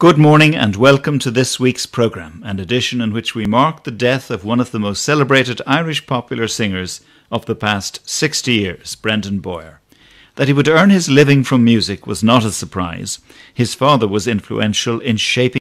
Good morning and welcome to this week's programme, an edition in which we mark the death of one of the most celebrated Irish popular singers of the past 60 years, Brendan Bowyer. That he would earn his living from music was not a surprise. His father was influential in shaping.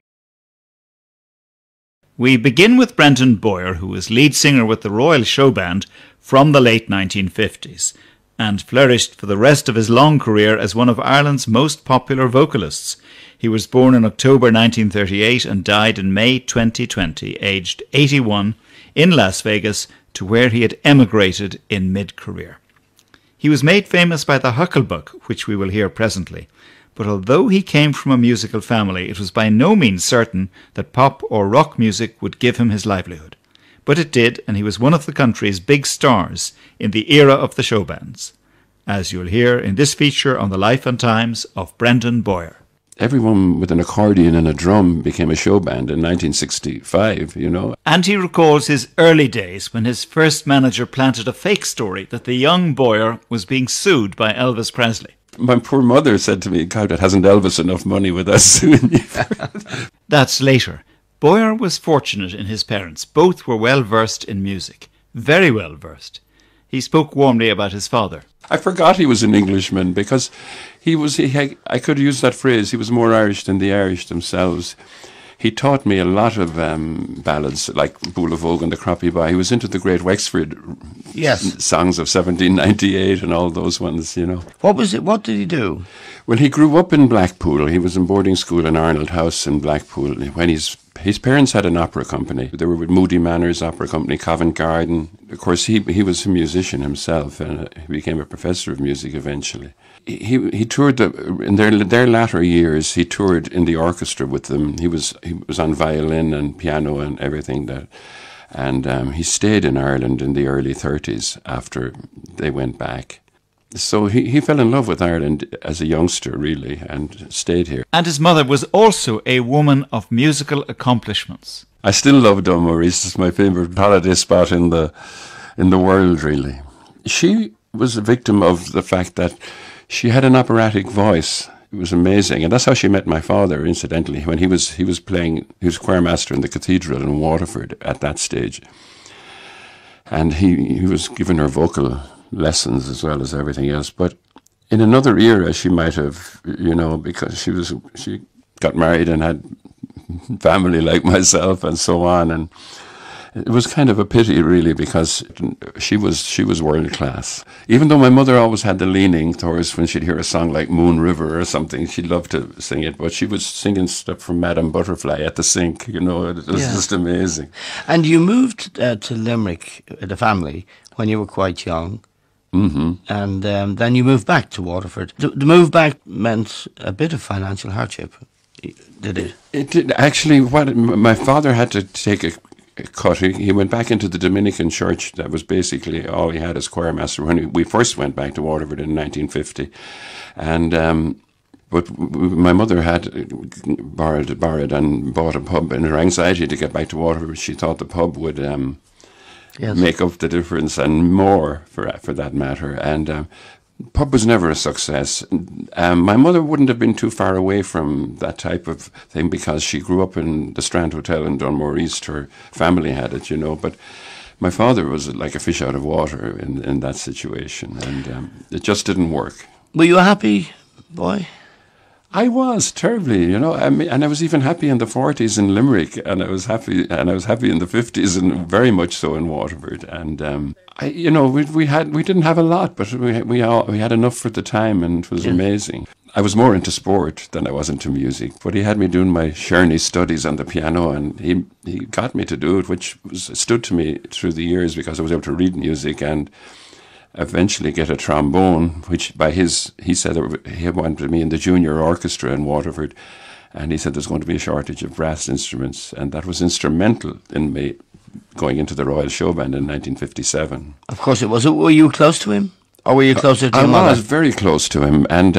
We begin with Brendan Bowyer, who was lead singer with the Royal Show Band from the late 1950s and flourished for the rest of his long career as one of Ireland's most popular vocalists. He was born in October 1938 and died in May 2020, aged 81, in Las Vegas, to where he had emigrated in mid-career. He was made famous by the Hucklebuck, which we will hear presently, but although he came from a musical family, it was by no means certain that pop or rock music would give him his livelihood. But it did, and he was one of the country's big stars in the era of the show bands, as you'll hear in this feature on the life and times of Brendan Bowyer. Everyone with an accordion and a drum became a show band in 1965, you know. And he recalls his early days when his first manager planted a fake story that the young Bowyer was being sued by Elvis Presley. My poor mother said to me, God, hasn't Elvis enough money with us suing you? That's later. Bowyer was fortunate in his parents. Both were well versed in music. Very well versed. He spoke warmly about his father. I forgot he was an Englishman because I could use that phrase, he was more Irish than the Irish themselves. He taught me a lot of ballads like Bula Vogue and the Croppy Boy. He was into the great Wexford songs of 1798 and all those ones, you know. What was it? What did he do? Well, he grew up in Blackpool. He was in boarding school in Arnold House in Blackpool. When his parents had an opera company. They were with Moody Manners Opera Company, Covent Garden. Of course, he was a musician himself, and he became a professor of music eventually. He toured in their latter years. He toured in the orchestra with them. He was on violin and piano and everything and he stayed in Ireland in the early 30s after they went back. So he fell in love with Ireland as a youngster, really, and stayed here. And his mother was also a woman of musical accomplishments. I still love Dunmorris. It's my favourite holiday spot in the world, really. She was a victim of the fact that she had an operatic voice. It was amazing, and that's how she met my father, incidentally, when he was choir master in the cathedral in Waterford at that stage. And he was giving her vocal lessons as well as everything else. But in another era, she might have, you know, because she got married and had family like myself and so on. And it was kind of a pity, really, because she was world class. Even though my mother always had the leaning towards when she'd hear a song like Moon River or something, she'd love to sing it, but she was singing stuff from Madame Butterfly at the Sink, you know, it was just amazing. And you moved to Limerick, the family, when you were quite young. Mm-hmm. And then you moved back to Waterford. The move back meant a bit of financial hardship, did it? It did. Actually, my father had to take a cut. He went back into the Dominican church. That was basically all he had as choir master when we first went back to Waterford in 1950. And but my mother had borrowed and bought a pub. In her anxiety to get back to Waterford, she thought the pub would make up the difference and more for that matter. And pub was never a success. My mother wouldn't have been too far away from that type of thing because she grew up in the Strand Hotel in Dunmore East. Her family had it, you know, but my father was like a fish out of water in that situation, and it just didn't work. Were you a happy boy? I was terribly, you know. I mean, and I was even happy in the 40s in Limerick, and I was happy in the 50s, and very much so in Waterford. And you know, we didn't have a lot, but we had enough for the time, and it was amazing. I was more into sport than I was into music, but he had me doing my Sherney studies on the piano, and he got me to do it, which stood to me through the years because I was able to read music and eventually get a trombone, which he said he wanted me in the junior orchestra in Waterford, and he said there's going to be a shortage of brass instruments, and that was instrumental in me going into the Royal Show Band in 1957. Of course it was. Were you close to him? Or were you closer to your mother? I was very close to him, and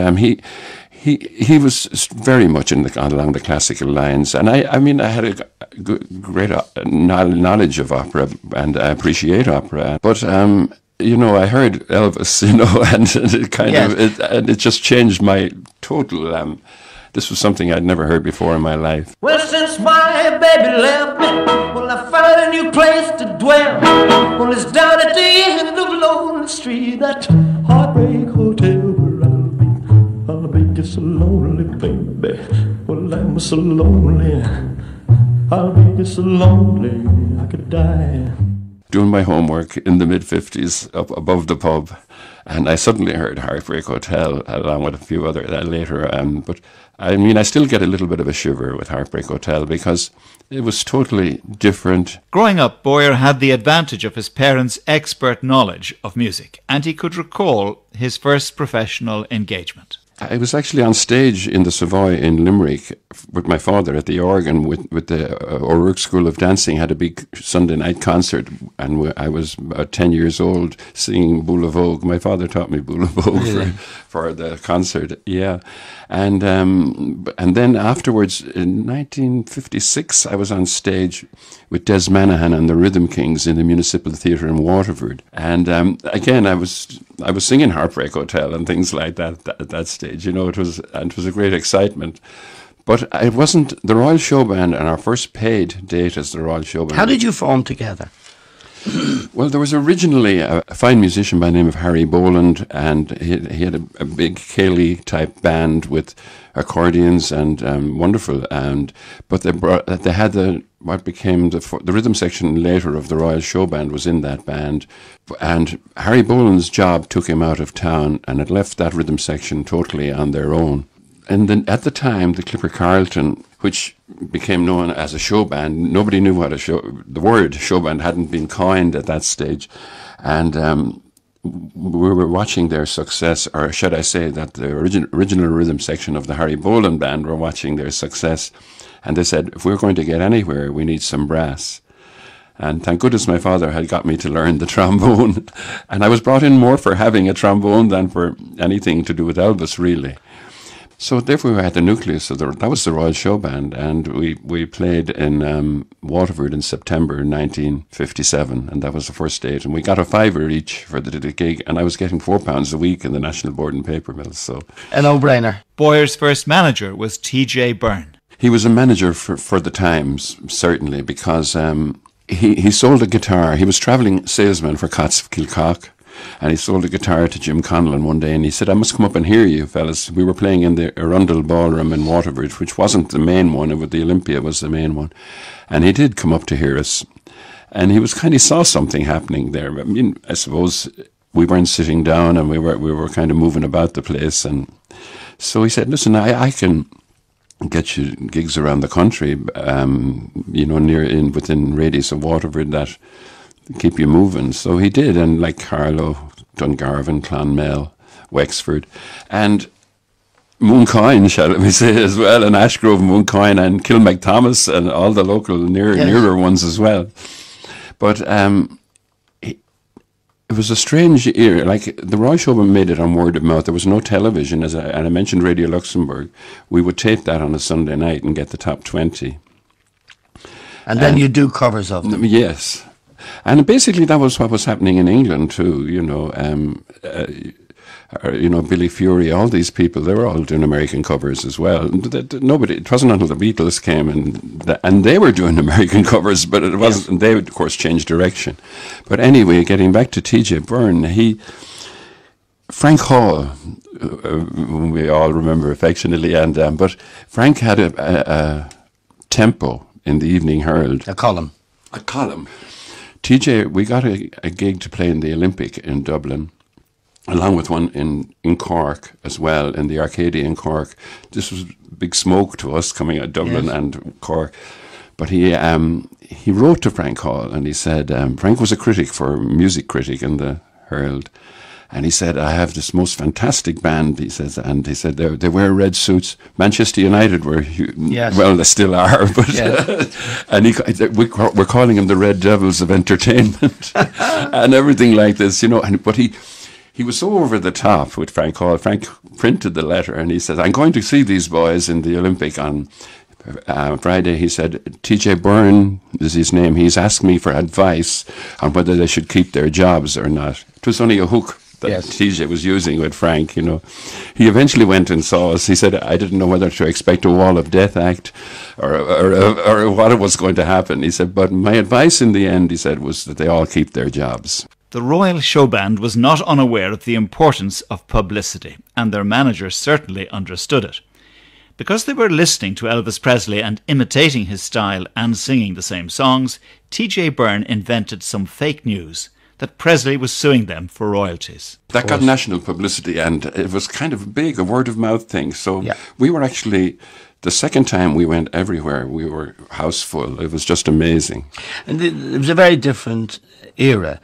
he was very much along the classical lines, and I mean I had a great knowledge of opera, and I appreciate opera, but you know, I heard Elvis, you know, and it kind of, it just changed my total This was something I'd never heard before in my life. Well, since my baby left me, well, I found a new place to dwell. Well, it's down at the end of Lonely Street, that heartbreak hotel where I'll be just so lonely, baby. Well, I'm so lonely, I'll be just so lonely, I could die. Doing my homework in the mid-50s up above the pub, and I suddenly heard Heartbreak Hotel along with a few other later. But I mean, I still get a little bit of a shiver with Heartbreak Hotel because it was totally different. Growing up, Bowyer had the advantage of his parents' expert knowledge of music, and he could recall his first professional engagement. I was actually on stage in the Savoy in Limerick with my father at the organ with the O'Rourke School of Dancing had a big Sunday night concert, and I was about 10 years old singing Boule Vogue. My father taught me Boule Vogue for the concert, yeah. And then afterwards, in 1956, I was on stage with Des Manahan and the Rhythm Kings in the Municipal Theatre in Waterford. And again, I was singing Heartbreak Hotel and things like that at that stage. You know, it was a great excitement. But it wasn't the Royal Show Band, and our first paid date as the Royal Show Band. How did you form together? Well, there was originally a fine musician by the name of Harry Boland, and he had a big Cayley-type band with accordions and wonderful. But they had what became the rhythm section later of the Royal Show Band was in that band, and Harry Boland's job took him out of town, and it left that rhythm section totally on their own. And then at the time, the Clipper Carlton, which became known as a show band, nobody knew what the word show band hadn't been coined at that stage. And we were watching their success, or should I say that the original rhythm section of the Harry Boland band were watching their success. And they said, if we're going to get anywhere, we need some brass. And thank goodness my father had got me to learn the trombone. And I was brought in more for having a trombone than for anything to do with Elvis, really. So therefore we had the nucleus of that was the Royal Show Band, and we played in Waterford in September 1957, and that was the first date, and we got a £5 each for the gig, and I was getting £4 a week in the National Board and Paper Mills. So a no-brainer. Boyer's first manager was T.J. Byrne. He was a manager for the Times, certainly, because he sold a guitar. He was travelling salesman for Cots of Kilcock. And he sold a guitar to Jim Conlon one day, and he said, I must come up and hear you, fellas. We were playing in the Arundel Ballroom in Waterford, which wasn't the main one, the Olympia was the main one. And he did come up to hear us. And he was he saw something happening there. I mean, I suppose we weren't sitting down, and we were kind of moving about the place. And so he said, listen, I can get you gigs around the country, within radius of Waterford that keep you moving. So he did, and like Carlow, Dungarvan, Clonmel, Wexford, and Mooncoin, shall we say, as well, and Ashgrove, Mooncoin, and Kilmacthomas, and all the local nearer ones as well. But it was a strange era. Like the Royal Show Band made it on word of mouth. There was no television, and I mentioned Radio Luxembourg. We would tape that on a Sunday night and get the top 20. And then you do covers of them. Yes. And basically that was what was happening in England too, Billy Fury, all these people, they were all doing American covers as well. It wasn't until the Beatles came and they were doing American covers, but it wasn't, and they of course changed direction. But anyway, getting back to T.J. Byrne, Frank Hall, whom we all remember affectionately, but Frank had a tempo in the Evening Herald. A column. TJ, we got a gig to play in the Olympic in Dublin, along with one in Cork as well, in the Arcadia in Cork. This was big smoke to us coming out of Dublin and Cork. But he wrote to Frank Hall, and he said, Frank was a music critic in the Herald, and he said, I have this most fantastic band, he says, and he said, they wear red suits. Manchester United were, well, they still are, but and we're calling them the Red Devils of Entertainment and everything like this, but he was so over the top with Frank Hall. Frank printed the letter, and he said, I'm going to see these boys in the Olympic on Friday. He said, T.J. Byrne is his name. He's asked me for advice on whether they should keep their jobs or not. It was only a hook that Yes. TJ was using with Frank, you know. He eventually went and saw us. He said, I didn't know whether to expect a Wall of Death act or what was going to happen. He said, but my advice in the end, he said, was that they all keep their jobs. The Royal Show Band was not unaware of the importance of publicity, and their manager certainly understood it. Because they were listening to Elvis Presley and imitating his style and singing the same songs, T.J. Byrne invented some fake news that Presley was suing them for royalties. That got national publicity, and it was kind of big, a word-of-mouth thing. So Yeah. we were actually, the second time we went everywhere, we were house full. It was just amazing. And it was a very different era.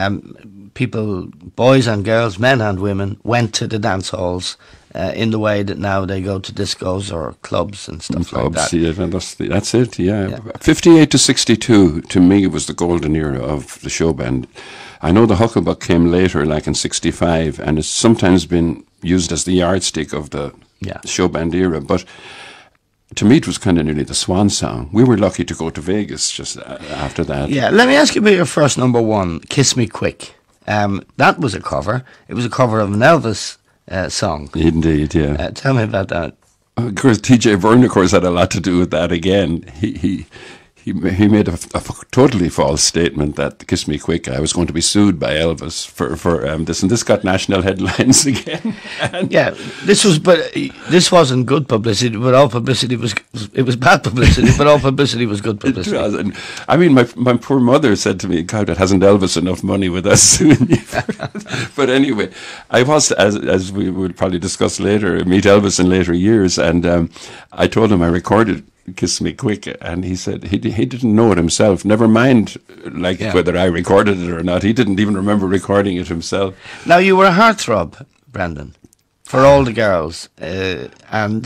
People, boys and girls, men and women, went to the dance halls in the way that now they go to discos or clubs and stuff like that. Yeah, and that's it, yeah. Yeah. 58 to 62, to me, was the golden era of the show band. I know the Hucklebuck came later, like in 65, and it's sometimes been used as the yardstick of the Yeah. show band era, but to me it was kind of nearly the swan song. We were lucky to go to Vegas just after that. Yeah, let me ask you about your first number one, Kiss Me Quick. That was a cover. It was a cover of an Elvis song. Indeed, yeah. Tell me about that. Of course, T.J. Byrne, of course, had a lot to do with that again. He made a totally false statement that Kiss Me Quick, I was going to be sued by Elvis for this, and this got national headlines again. Yeah, this wasn't good publicity, but all publicity was bad publicity, but all publicity was good publicity. It was, and I mean, my poor mother said to me, God, it hasn't Elvis enough money with us suing you. But anyway, I was, as we would probably discuss later, meet Elvis in later years, and I told him I recorded Kiss Me Quick, and he said he didn't know it himself, never mind whether I recorded it or not. He didn't even remember recording it himself. Now, you were a heartthrob, Brendan, for all the girls, and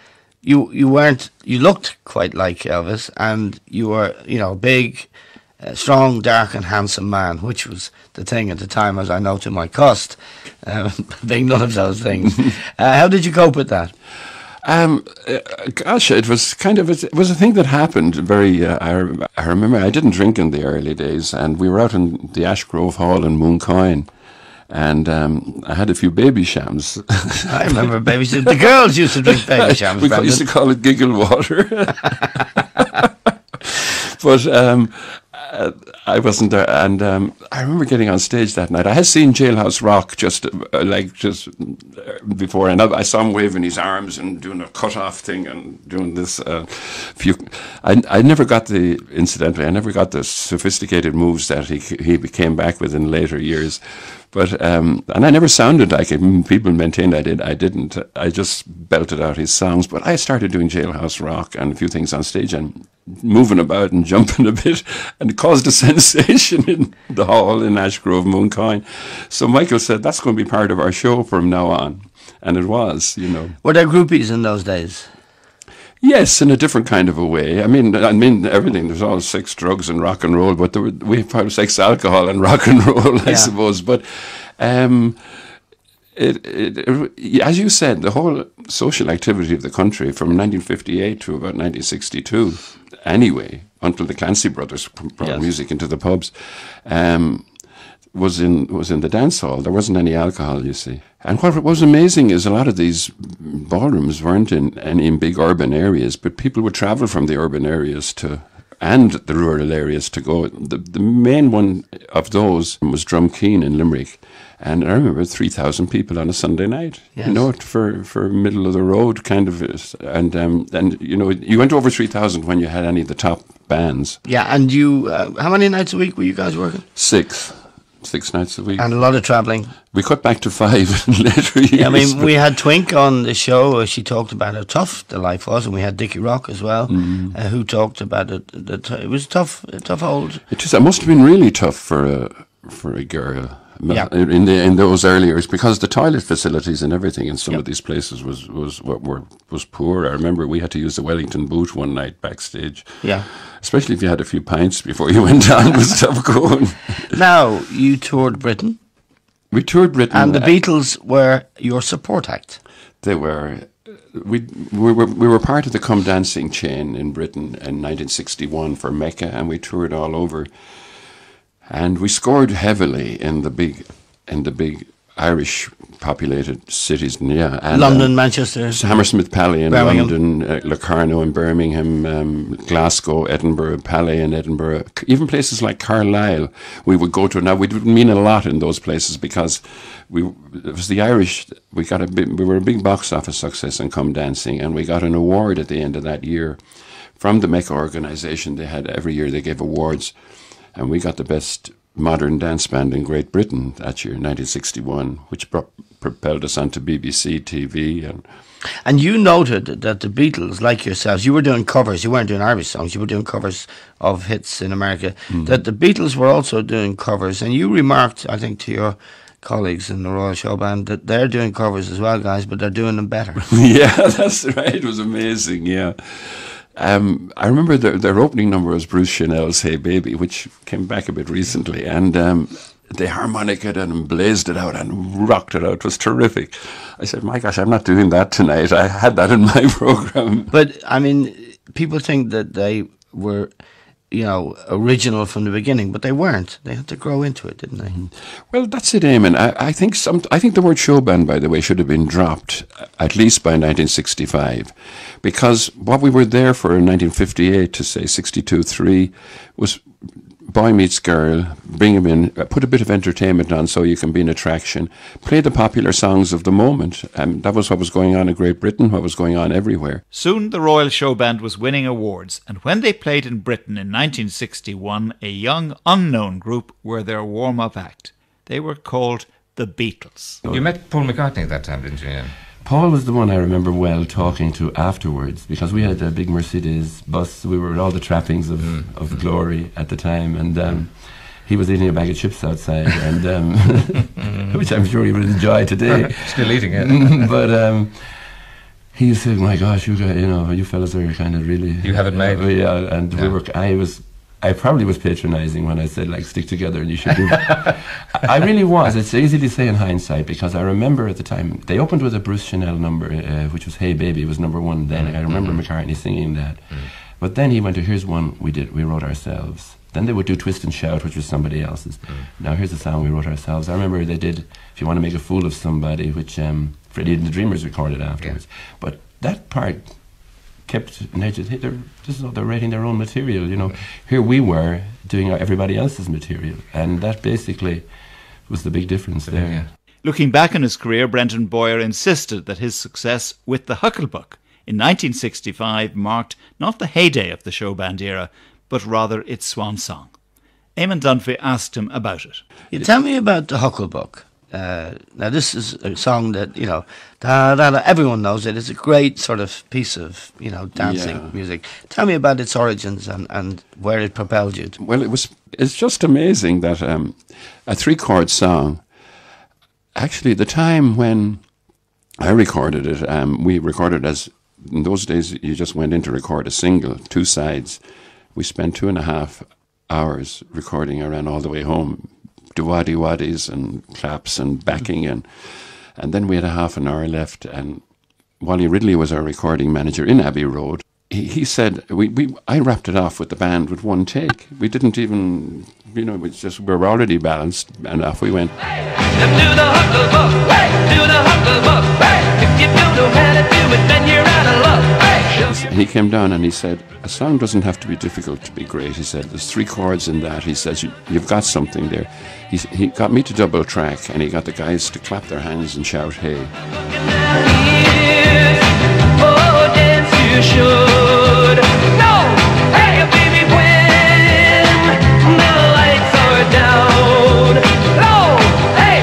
you looked quite like Elvis, and you were, big, strong, dark and handsome man, which was the thing at the time, as I know to my cost, being none of those things. How did you cope with that? Gosh, it was a thing that happened very, I remember I didn't drink in the early days, and we were out in the Ashgrove Hall in Mooncoin, and I had a few baby shams. I remember baby shams. The girls used to drink baby shams, We Brendan. used to call it giggle water. But I wasn't there, and I remember getting on stage that night. I had seen Jailhouse Rock just before, and I saw him waving his arms and doing a cut-off thing and doing this. I never got incidentally, I never got the sophisticated moves that he came back with in later years. But and I never sounded like it. People maintained I did. I didn't. I just belted out his songs. But I started doing Jailhouse Rock and a few things on stage and moving about and jumping a bit, and it caused a sensation in the hall in Ashgrove, Mooncoin. So Michael said, that's going to be part of our show from now on. And it was, Were there groupies in those days? Yes, in a different kind of a way. I mean everything. There's all sex, drugs, and rock and roll, but we found sex, alcohol, and rock and roll, I suppose. But it, as you said, the whole social activity of the country from 1958 to about 1962, anyway, until the Clancy brothers brought music into the pubs, was in the dance hall. There wasn't any alcohol, you see. And what was amazing is a lot of these ballrooms weren't in big urban areas, but people would travel from the urban areas and the rural areas to go. The main one of those was Drumkeen in Limerick. And I remember 3,000 people on a Sunday night. Yes. For middle of the road kind of. And you went over 3,000 when you had any of the top bands. Yeah, and you, how many nights a week were you guys working? 6 nights a week. And a lot of travelling. We cut back to 5 in later years. Yeah, I mean, we had Twink on the show. She talked about how tough the life was, and we had Dickie Rock as well, who talked about it. It was tough old. It must have been really tough for a girl. Yeah. In those early years, because the toilet facilities and everything in some of these places was poor. I remember we had to use the Wellington boot one night backstage. Yeah. Especially if you had a few pints before you went down, it was tough going. Now, you toured Britain. We toured Britain. And the Beatles were your support act. They were. We were part of the Come Dancing chain in Britain in 1961 for Mecca, and we toured all over. And we scored heavily in the big Irish populated cities, yeah. And, London, Manchester, Hammersmith, Pally in Birmingham. London, Locarno in Birmingham, Glasgow, Edinburgh, Pally in Edinburgh, even places like Carlisle we would go to. Now, we didn't mean a lot in those places because it was the Irish. We were a big box office success in Come Dancing, and we got an award at the end of that year from the Mecca organisation. They had every year they gave awards, and we got the best modern dance band in Great Britain that year, 1961, which propelled us onto BBC TV. And you noted that the Beatles, like yourselves, you were doing covers. You weren't doing Irish songs. You were doing covers of hits in America. That the Beatles were also doing covers. And you remarked, I think, to your colleagues in the Royal Show Band that they're doing covers as well, guys, but they're doing them better. Yeah, that's right. It was amazing, yeah. I remember their opening number was Bruce Chanel's Hey Baby, which came back a bit recently, and they harmonica'd and blazed it out and rocked it out. It was terrific. I said, my gosh, I'm not doing that tonight. I had that in my programme. But, I mean, people think that they were, original from the beginning, but they weren't. They had to grow into it, didn't they? Well, that's it, Eamon. I think the word show band, by the way, should have been dropped at least by 1965, because what we were there for in 1958 to say 62-3 was boy meets girl, bring him in, put a bit of entertainment on so you can be an attraction, play the popular songs of the moment. That was what was going on in Great Britain, what was going on everywhere. Soon the Royal Show Band was winning awards, and when they played in Britain in 1961, a young, unknown group were their warm-up act. They were called the Beatles. You met Paul McCartney at that time, didn't you, Ian? Paul was the one I remember well talking to afterwards, because we had a big Mercedes bus. We were with all the trappings of glory at the time, and he was eating a bag of chips outside, and which I'm sure he would enjoy today. Still eating it. But he said, "My gosh, you guys, you fellas are kind of really you have it made." Yeah, and yeah. I probably was patronising when I said, like, stick together and you should do I really was. It's easy to say in hindsight, because I remember at the time, they opened with a Bruce Chanel number, which was Hey Baby. It was number one then. I remember McCartney singing that. But then he went to, here's one we wrote ourselves. Then they would do Twist and Shout, which was somebody else's. Now here's a song we wrote ourselves. I remember they did If You Want to Make a Fool of Somebody, which Freddie and the Dreamers recorded afterwards. Yeah. But that part they're writing their own material, Here we were doing everybody else's material, and that basically was the big difference there. Yeah. Looking back on his career, Brendan Bowyer insisted that his success with the Hucklebuck in 1965 marked not the heyday of the show band era, but rather its swan song. Eamon Dunphy asked him about it. You tell me about the Hucklebuck. Now, this is a song that, everyone knows it. It's a great sort of piece of, dancing music. Tell me about its origins and where it propelled you to. Well, it's just amazing that a three-chord song, actually, the time when I recorded it, we recorded as, in those days, you just went in to record a single, two sides. We spent 2.5 hours recording. I ran all the way home. Waddies and claps and backing, and then we had a half an hour left, and Wally Ridley was our recording manager in Abbey Road. He said I wrapped it off with the band with one take. We didn't even, we were already balanced, and off we went. Do the Hucklebuck, do the Hucklebuck. If you don't know how to do it, then you're out of luck. He came down and he said, a song doesn't have to be difficult to be great. He said, there's 3 chords in that. He says, you've got something there. He got me to double track, and he got the guys to clap their hands and shout, hey. Oh, dance you should. No, hey, baby, when the lights are down. No, hey,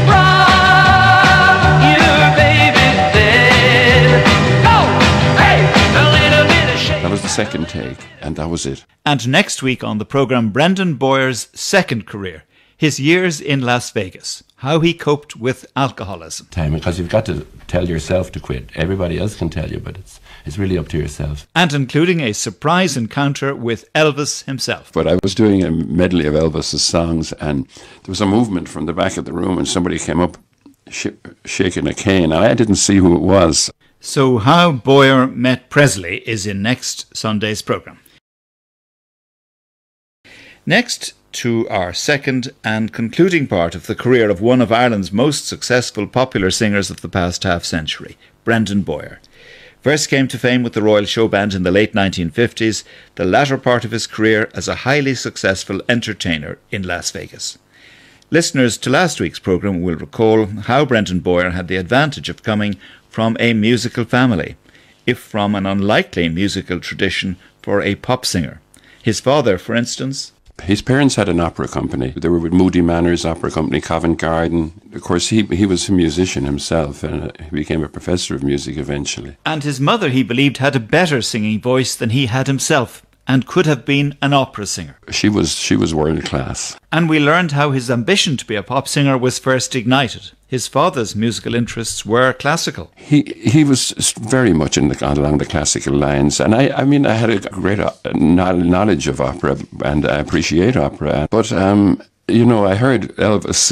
rock your baby then. No, hey, a little bit of shake. That was the second take, and that was it. And next week on the programme, Brendan Bowyer's second career, his years in Las Vegas, how he coped with alcoholism. Because you've got to tell yourself to quit. Everybody else can tell you, but it's really up to yourself. And including a surprise encounter with Elvis himself. But I was doing a medley of Elvis's songs, and there was a movement from the back of the room, and somebody came up shaking a cane, and I didn't see who it was. So how Bowyer met Presley is in next Sunday's programme. Next, to our second and concluding part of the career of one of Ireland's most successful popular singers of the past half-century, Brendan Bowyer. First came to fame with the Royal Show Band in the late 1950s, the latter part of his career as a highly successful entertainer in Las Vegas. Listeners to last week's programme will recall how Brendan Bowyer had the advantage of coming from a musical family, if from an unlikely musical tradition for a pop singer. His father, for instance... His parents had an opera company. They were with Moody Manners Opera Company, Covent Garden. Of course, he was a musician himself, and he became a professor of music eventually. And his mother, he believed, had a better singing voice than he had himself, and could have been an opera singer. She was world class. And we learned how his ambition to be a pop singer was first ignited. His father's musical interests were classical. He was very much along the classical lines, and I mean I had a great knowledge of opera, and I appreciate opera. But I heard Elvis,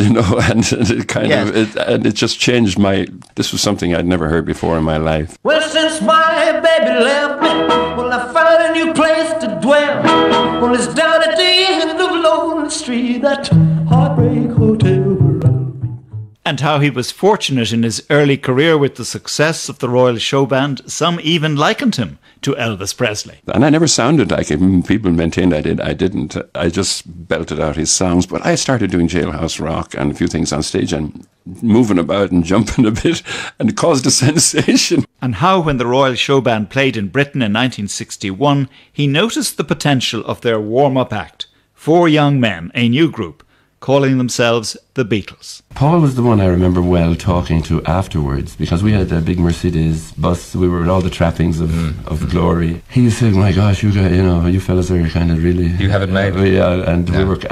and it just changed this was something I'd never heard before in my life. Well, since my baby left me, well, I found a new place to dwell. Well, it's down at the end of Lonely Street, that Heartbreak Hotel. And how he was fortunate in his early career with the success of the Royal Show Band, some even likened him to Elvis Presley. And I never sounded like him. People maintained I did. I didn't. I just belted out his songs. But I started doing Jailhouse Rock and a few things on stage and moving about and jumping a bit, and it caused a sensation. And how when the Royal Show Band played in Britain in 1961, he noticed the potential of their warm-up act, 4 young men, a new group, calling themselves the Beatles. Paul was the one I remember well talking to afterwards, because we had a big Mercedes bus. We were with all the trappings of glory. He said, "My gosh, you guys, you fellas are kind of really... You have it made." Yeah, and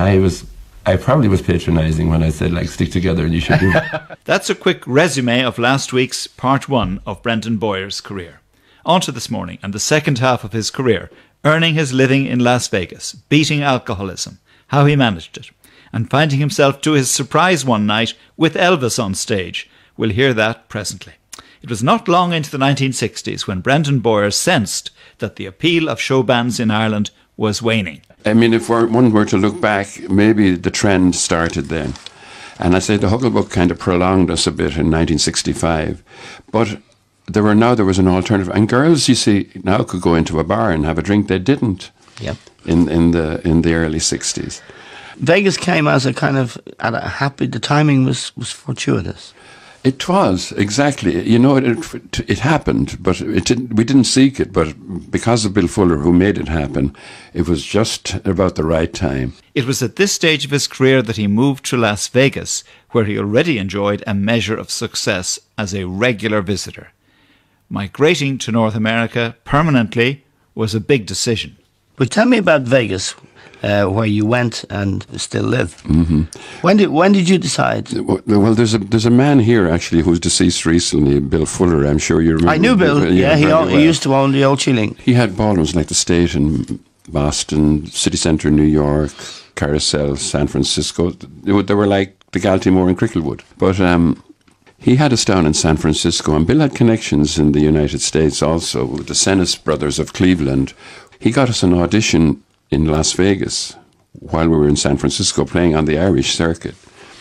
I probably was patronising when I said, stick together and you should do it. That's a quick resume of last week's part 1 of Brendan Bowyer's career. On to this morning and the second half of his career, earning his living in Las Vegas, beating alcoholism, how he managed it, and finding himself to his surprise one night with Elvis on stage. We'll hear that presently. It was not long into the 1960s when Brendan Bowyer sensed that the appeal of show bands in Ireland was waning. I mean, if one were to look back, maybe the trend started then. And I say the Hucklebuck kind of prolonged us a bit in 1965. But there was an alternative. And girls, you see, now could go into a bar and have a drink. They didn't in the early 60s. Vegas came as a kind of the timing was fortuitous. It was, exactly. It happened, but we didn't seek it. But because of Bill Fuller, who made it happen, it was just about the right time. It was at this stage of his career that he moved to Las Vegas, where he already enjoyed a measure of success as a regular visitor. Migrating to North America permanently was a big decision. But tell me about Vegas, where you went and still live. Mm-hmm. When did you decide? Well, there's a man here actually who's deceased recently, Bill Fuller. I'm sure you remember. I knew Bill. Yeah, he used to own the old Chilling. He had ballrooms like the State in Boston, City Centre in New York, Carousel, San Francisco. They were like the Galtymore and Cricklewood. But he had us down in San Francisco, and Bill had connections in the United States also with the Senes brothers of Cleveland. He got us an audition in Las Vegas while we were in San Francisco playing on the Irish circuit,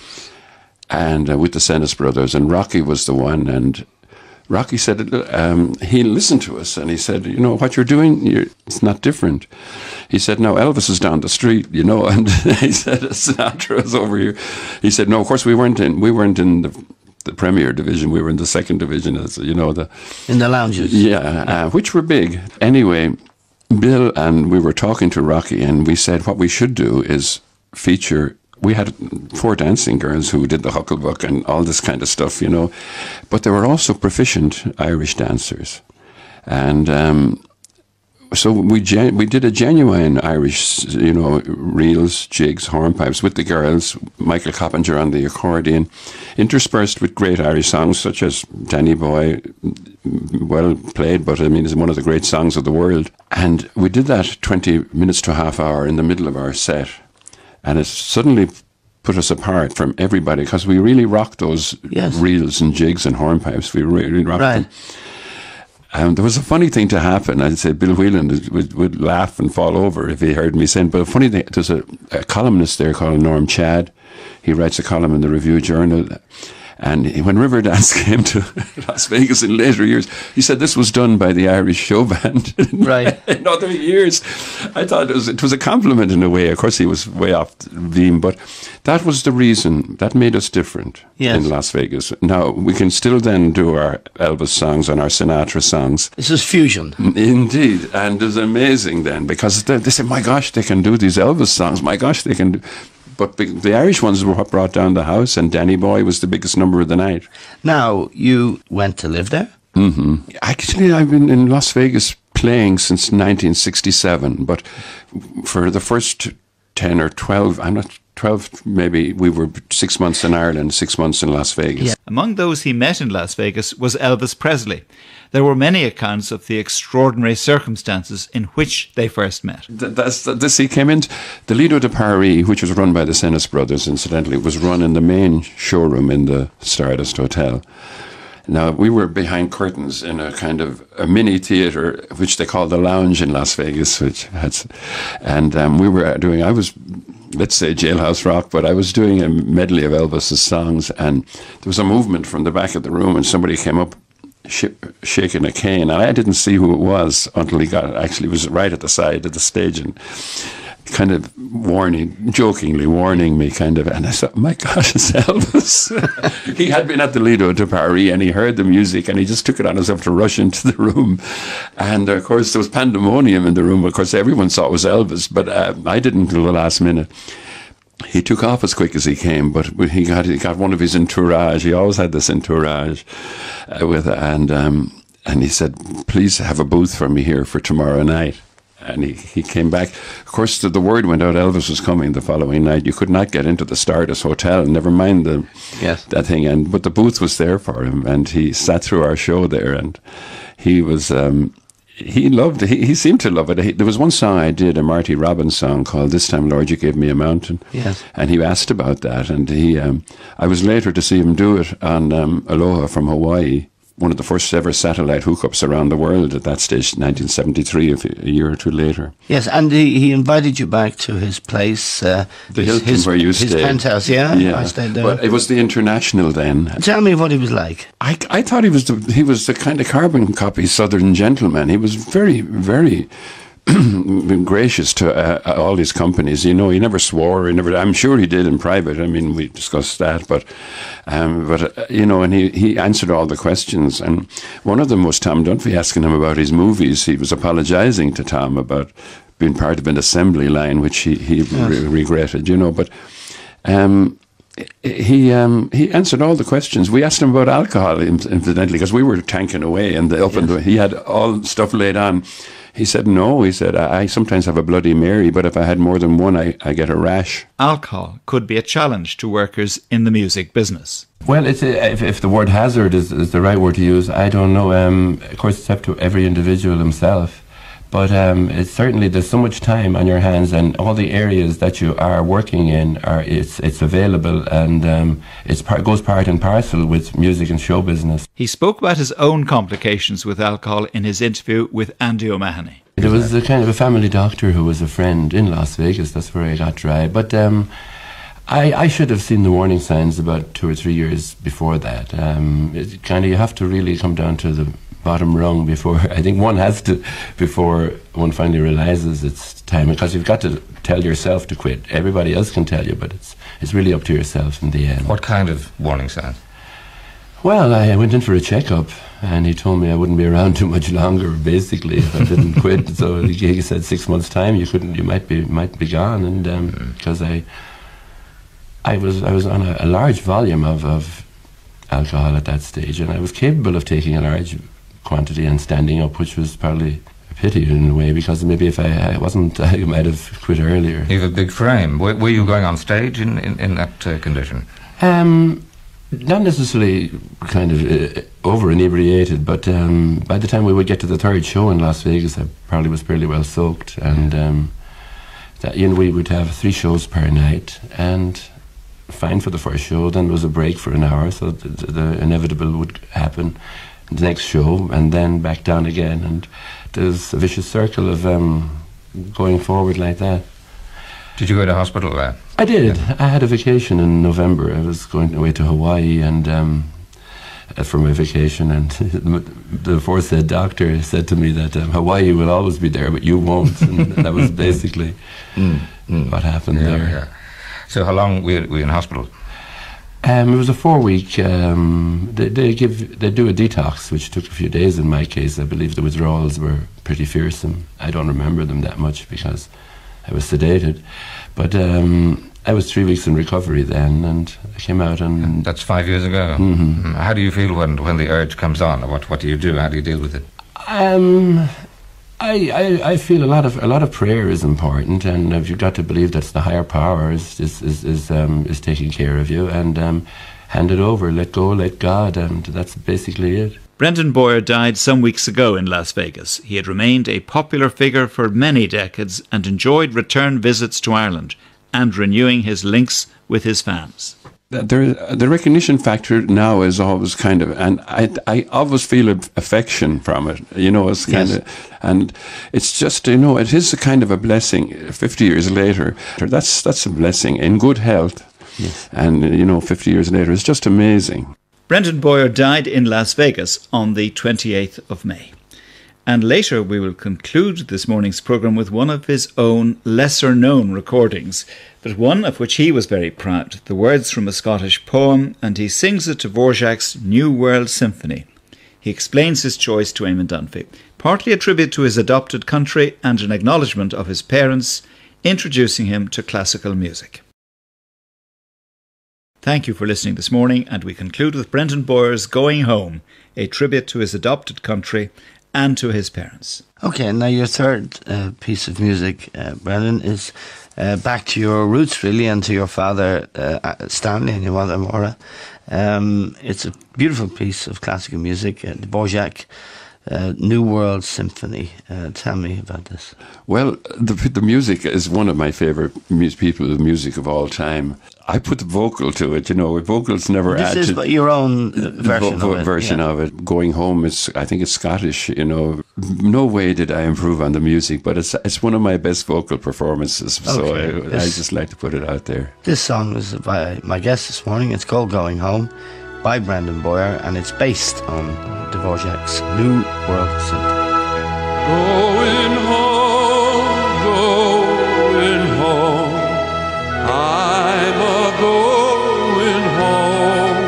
and with the Senes brothers, and Rocky was the one. And Rocky said he listened to us and he said, what you're doing, it's not different. He said, no, Elvis is down the street, and he said Sinatra's over here. He said, no, of course we weren't in the Premier Division, we were in the second division, in the lounges. Yeah, which were big. Anyway, Bill and we were talking to Rocky, and we said what we should do is feature. We had 4 dancing girls who did the Hucklebuck and all this kind of stuff, but they were also proficient Irish dancers, and so we did a genuine Irish, reels, jigs, hornpipes with the girls. Michael Coppinger on the accordion, interspersed with great Irish songs such as Danny Boy, well played, but it's one of the great songs of the world. And we did that 20 minutes to a half hour in the middle of our set, and it suddenly put us apart from everybody because we really rocked those reels and jigs and hornpipes. We really rocked them. And there was a funny thing to happen. I'd say Bill Whelan would laugh and fall over if he heard me saying. But a funny thing, there's a columnist there called Norm Chad. He writes a column in the Review Journal. And when Riverdance came to Las Vegas in later years, he said this was done by the Irish show band. Right. In other years, I thought it was a compliment in a way. Of course, he was way off the beam, but that was the reason. That made us different in Las Vegas. Now, we can still then do our Elvis songs and our Sinatra songs. This is fusion. Indeed. And it was amazing then, because they said, my gosh, they can do these Elvis songs. My gosh, they can do... But the Irish ones were what brought down the house, and Danny Boy was the biggest number of the night. Now, you went to live there? Mm-hmm. Actually, I've been in Las Vegas playing since 1967, but for the first 10 or 12, I'm not 12, maybe, we were 6 months in Ireland, 6 months in Las Vegas. Yeah. Among those he met in Las Vegas was Elvis Presley. There were many accounts of the extraordinary circumstances in which they first met. He came in, the Lido de Paris, which was run by the Senes brothers, incidentally, was run in the main showroom in the Stardust Hotel. Now, we were behind curtains in a kind of a mini theatre, which they call the Lounge in Las Vegas, we were doing, I was, let's say, Jailhouse Rock, but I was doing a medley of Elvis's songs, and there was a movement from the back of the room, and somebody came up shaking a cane, and I didn't see who it was until he was right at the side of the stage and kind of jokingly warning me, kind of, and I thought, my gosh, it's Elvis. He had been at the Lido de Paris and he heard the music and he just took it on himself to rush into the room, and of course there was pandemonium in the room. Of course everyone thought it was Elvis, but I didn't until the last minute. He took off as quick as he came, but he got one of his entourage. He always had this entourage and he said, please have a booth for me here for tomorrow night. And he came back. Of course, the word went out Elvis was coming the following night. You could not get into the Stardust Hotel, never mind that thing. But the booth was there for him, and he sat through our show there, and he was... He loved it. He seemed to love it. There was one song I did, a Marty Robbins song called "This Time, Lord, You Gave Me a Mountain." Yes. And he asked about that, and I was later to see him do it on Aloha from Hawaii, one of the first ever satellite hookups around the world at that stage, 1973, a year or two later. Yes, and he invited you back to his place. The Hilton where you stayed. His penthouse, yeah. I stayed there. But it was the International then. Tell me what he was like. I thought he was the kind of carbon copy Southern gentleman. He was very, very gracious to all his companies. You know, he never swore. I'm sure he did in private. I mean, we discussed that, but you know, and he answered all the questions. And one of them was Tom Dunphy asking him about his movies. He was apologising to Tom about being part of an assembly line, which he regretted. You know, but. He answered all the questions. We asked him about alcohol, incidentally, because we were tanking away, and he had all stuff laid on. He said, no, he said, I sometimes have a Bloody Mary, but if I had more than one, I get a rash. Alcohol could be a challenge to workers in the music business. Well, it's if the word hazard is the right word to use, I don't know. Of course, it's up to every individual himself. But it's certainly, there's so much time on your hands, and all the areas that you are working in it's available, and it goes part and parcel with music and show business. He spoke about his own complications with alcohol in his interview with Andy O'Mahony. There was a kind of a family doctor who was a friend in Las Vegas. That's where I got dry. But I should have seen the warning signs about 2 or 3 years before that. You have to really come down to the bottom rung before, I think one has to, before one finally realises it's time, because you've got to tell yourself to quit. Everybody else can tell you, but it's really up to yourself in the end. What kind of warning signs? Well, I went in for a checkup, and he told me I wouldn't be around too much longer, basically, if I didn't quit. So he said 6 months' time, you might be gone, and because I was on a large volume of alcohol at that stage, and I was capable of taking a large quantity and standing up, which was probably a pity in a way, because maybe if I wasn't, I might have quit earlier. You have a big frame. Were you going on stage in that condition? Not necessarily kind of over inebriated, but by the time we would get to the third show in Las Vegas, I probably was fairly well soaked, and we would have 3 shows per night, and fine for the first show. Then there was a break for an hour, so the inevitable would happen. the next show, and then back down again. And there's a vicious circle of going forward like that. Did you go to hospital? I did. I had a vacation in November. I was going away to Hawaii and for my vacation, and the aforesaid doctor said to me that Hawaii will always be there, but you won't. And that was basically what happened there. Yeah. So how long were you in hospital? It was a 4-week. They do a detox, which took a few days. In my case, I believe the withdrawals were pretty fearsome. I don't remember them that much because I was sedated, but I was 3 weeks in recovery then, and I came out and... That's 5 years ago. Mm-hmm. How do you feel when the urge comes on? What do you do? How do you deal with it? I feel a lot of prayer is important, and you've got to believe that the higher power is taking care of you, and hand it over, let go, let God, and that's basically it. Brendan Bowyer died some weeks ago in Las Vegas. He had remained a popular figure for many decades and enjoyed return visits to Ireland and renewing his links with his fans. The recognition factor now is always kind of, and I always feel affection from it, it's kind of, and it's just, it is a kind of a blessing 50 years later. That's a blessing in good health. Yes. And, 50 years later, it's just amazing. Brendan Bowyer died in Las Vegas on the 28th of May. And later we will conclude this morning's programme with one of his own lesser-known recordings, but one of which he was very proud, the words from a Scottish poem, and he sings it to Dvorak's New World Symphony. He explains his choice to Eamon Dunphy, partly a tribute to his adopted country and an acknowledgement of his parents, introducing him to classical music. Thank you for listening this morning, and we conclude with Brendan Bowyer's Going Home, a tribute to his adopted country and to his parents. Okay, now your third piece of music, Brendan, is back to your roots, really, and to your father, Stanley, and your mother, Maura. It's a beautiful piece of classical music, Dvorak, New World Symphony. Tell me about this. Well, the music is one of my favourite people of music of all time. I put the vocal to it, vocals never add to... This is your own version of it. Going Home, I think it's Scottish, No way did I improve on the music, but it's one of my best vocal performances, so I just like to put it out there. This song was by my guest this morning. It's called Going Home by Brendan Bowyer, and it's based on Dvorak's New World Symphony. Going home, going home, I'm a-going home.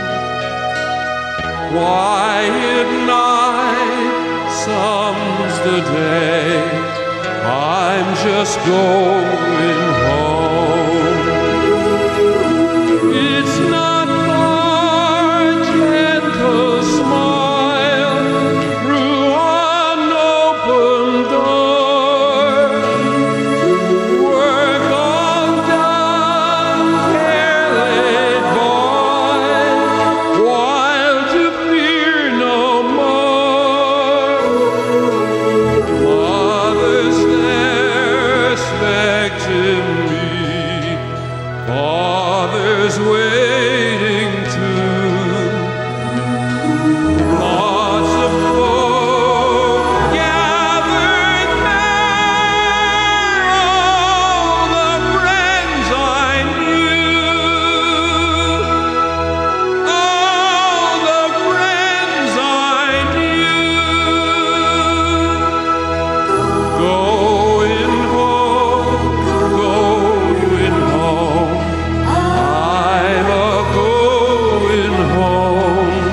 Quiet night, some's the day, I'm just going home. It's not far, gentle smile through an open door. Work all done, care laid by, while to fear no more. Mother's there expecting me, father's waiting too. Lots of folk gathered there, all the friends I knew, all the friends I knew. Going home, I'm a-going home.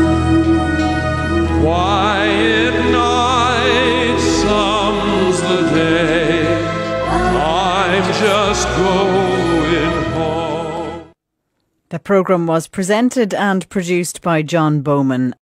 Quiet night, some's the day, I'm just going home. The programme was presented and produced by John Bowman